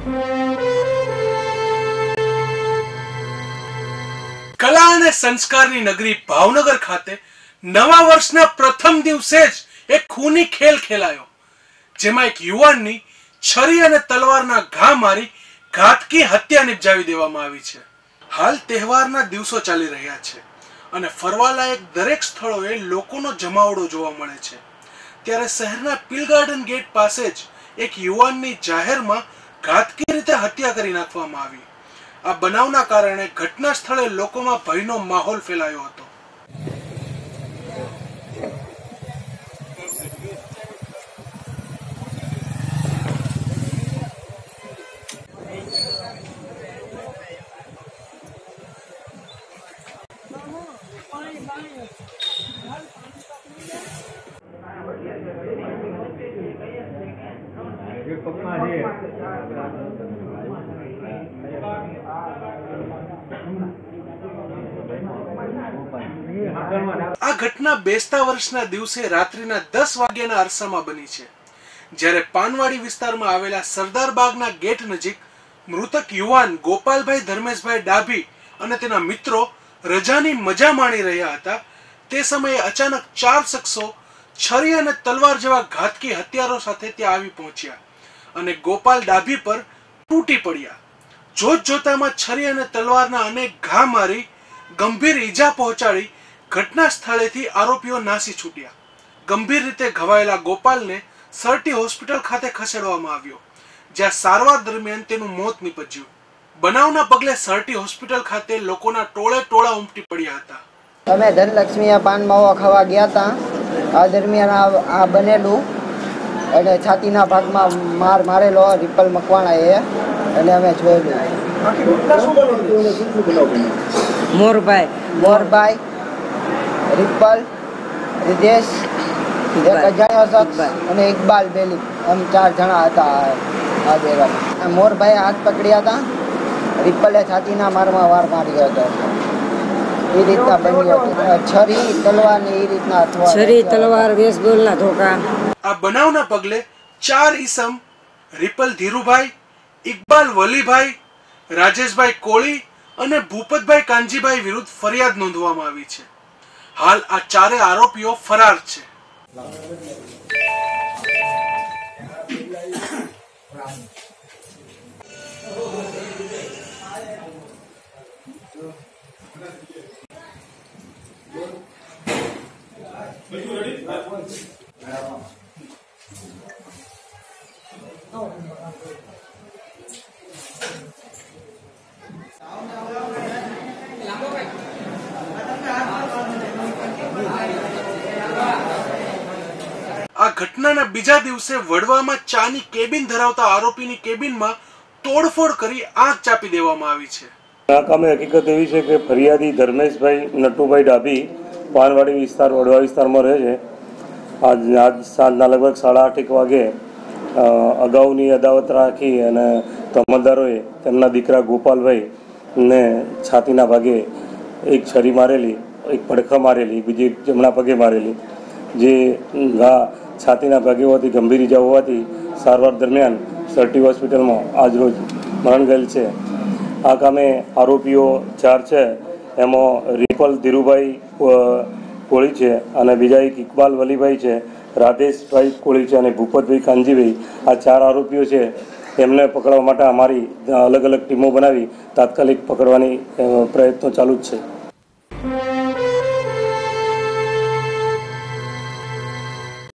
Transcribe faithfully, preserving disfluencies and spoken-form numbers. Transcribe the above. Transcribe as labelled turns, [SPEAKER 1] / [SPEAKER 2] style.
[SPEAKER 1] કલા અને સંસ્કારની નગરી ભાવનગર ખાતે નવા વર્ષના પ્રથમ દિવસે જ એક ખૂની ખેલ ખેલાયો, જેમાં એક યુવાનની છરી અને તલવારના ઘા મારી ઘાતકી હત્યા નિપજાવી દેવામાં આવી છે। હાલ તહેવારના દિવસો ચાલી રહ્યા છે અને ફરવાલાયક દરેક સ્થળોએ લોકોનો જમાવડો જોવા મળે છે, ત્યારે શહેરના પીલ ગાર્ડન ગેટ પાસે જ એક યુવાનની જાહેરમાં ઘાતકી રીતે હત્યા કરી નાખવામાં આવી। આ બનાવના કારણે ઘટના સ્થળે લોકોમાં ભયનો માહોલ ફેલાયો હતો। આ ઘટના બેસતા વર્ષના દિવસે રાત્રિના દસ વાગ્યાના અરસામાં બની છે, જ્યારે પાનવાડી વિસ્તારમાં આવેલા સરદાર બાગના ગેટ નજીક મૃતક યુવાન ગોપાલભાઈ ધર્મેશભાઈ ડાભી અને તેના મિત્રો રજાની મજા માણી રહ્યા હતા। તે સમયે અચાનક ચાર શખ્સો છરી અને તલવાર જેવા ઘાતકી હથિયારો સાથે ત્યાં આવી પહોંચ્યા અને ગોપાલ ડાભી પર તૂટી પડ્યા। જોત જોતામાં છરી અને તલવારના અનેક ઘા મારી ગંભીર ઈજા પહોંચાડી ઘટના સ્થળેથી આરોપીઓ નાસી છૂટ્યા। ગંભીર રીતે ઘવાયેલા ગોપાલને સરટી હોસ્પિટલ ખાતે ખસેડવામાં આવ્યો, જ્યાં સારવાર દરમિયાન તેનું મોત નીપજ્યું। બનાવના પગલે સરટી હોસ્પિટલ ખાતે લોકોના ટોળે ટોળા ઉમટી પડ્યા હતા।
[SPEAKER 2] અમે ધનલક્ષ્મી પાન માવા ખાવા ગયા હતા। આ દરમિયાન આ બનેલું અને છાતીના ભાગમાં માર મારેલો રિપલ મકવાણાએ અને અમે જોયેલું।
[SPEAKER 3] મોરભાઈ
[SPEAKER 2] મોરભાઈ રિપલ રિદેશ એક અજાણ્યો શખ્સ અને ઇકબાલ બેલી એમ ચાર જણા હતા। આ મોરભાઈ હાથ પકડ્યા હતા, રિપલે છાતીના મારમાં વાર માર્યો હતો। એ રીતના બન્યો, છરી તલવાર ને એ રીતના
[SPEAKER 3] છરી તલવાર બેસબોલના ધોકા।
[SPEAKER 1] આ બનાવના પગલે ચાર ઈસમ રિપલ ધીરુભાઈ, ઇકબાલ વલીભાઈ, રાજેશભાઈ કોળી અને ભૂપતભાઈ કાનજીભાઈ વિરુદ્ધ ફરિયાદ નોંધવામાં આવી છે। હાલ આ ચારે આરોપીઓ ફરાર છે। આ ઘટનાના બીજા દિવસે વડવામાં ચાની કેબિન ધરાવતા આરોપીની કેબિનમાં તોડફોડ કરી આગ ચાપી દેવામાં આવી છે।
[SPEAKER 4] આ કામે હકીકત એવી છે કે ફરિયાદી ધર્મેશભાઈ નટુભાઈ ડાભી પાનવાડી વિસ્તાર વડવા વિસ્તારમાં રહે છે। આજ આજ સાંજના લગભગ સાડા આઠ એક વાગે અગાઉની અદાવત રાખી અને તમતદારોએ તેમના દીકરા ગોપાલભાઈ ને છાતીના ભાગે એક છરી મારેલી, એક પડખા મારેલી, બીજી જમણા પગે મારેલી, જે ઘા છાતીના ભાગે હોવાથી ગંભીર ઇજા હોવાથી સારવાર દરમિયાન સરટી હોસ્પિટલમાં આજરોજ મરણ ગયેલ છે। આ કામે આરોપીઓ ચાર છે, એમાં રિપલ ધીરુભાઈ કોળી છે અને બીજા એક ઇકબાલ વલીભાઈ છે, રાધેશભાઈ કોળી છે અને ભૂપતભાઈ કાનજીભાઈ, આ ચાર આરોપીઓ છે। એમને પકડવા માટે અમારી અલગ અલગ ટીમો બનાવી તાત્કાલિક પકડવાની પ્રયત્નો ચાલુ જ છે।